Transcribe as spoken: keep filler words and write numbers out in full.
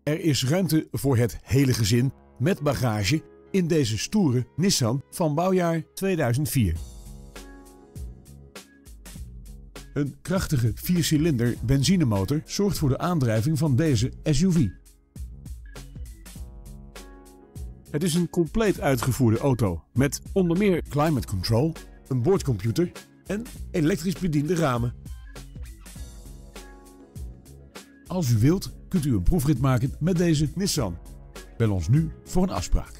Er is ruimte voor het hele gezin met bagage in deze stoere Nissan van bouwjaar tweeduizend vier. Een krachtige viercilinder benzinemotor zorgt voor de aandrijving van deze S U V. Het is een compleet uitgevoerde auto met onder meer climate control, een boordcomputer en elektrisch bediende ramen. Als u wilt, kunt u een proefrit maken met deze Nissan. Bel ons nu voor een afspraak.